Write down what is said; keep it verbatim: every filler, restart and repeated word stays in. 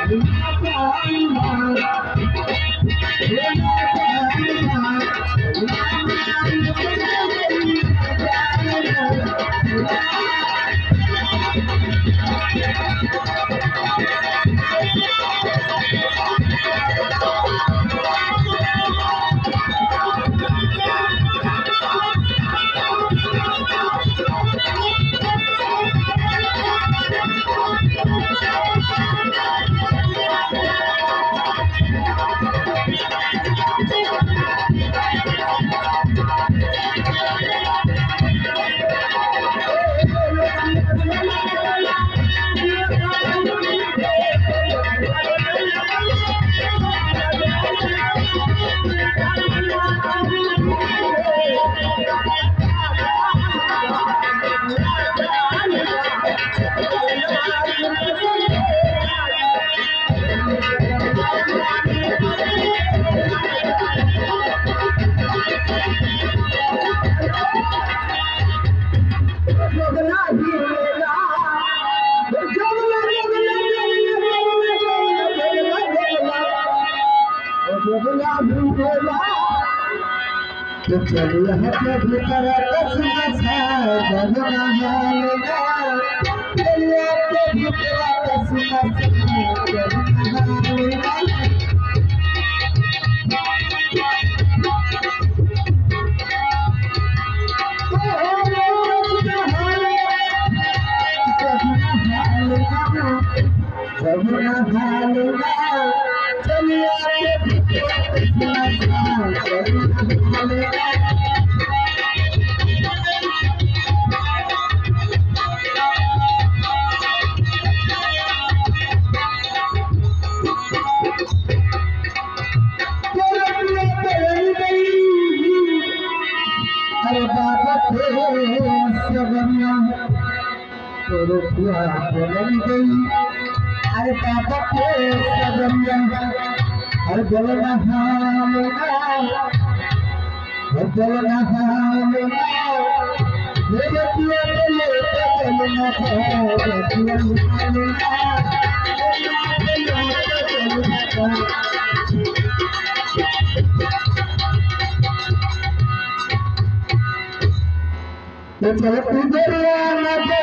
चलिए हटे भीतर कसम से जगना हालना चलिए हटे भीतर कसम से जगना हालना जगना हालना चलिए हटे भीतर कसम से जगना हालना बाबा तेरे बोलन गई अरे बाबा अरे बोलना बोलना मेरे पिया बोलना चल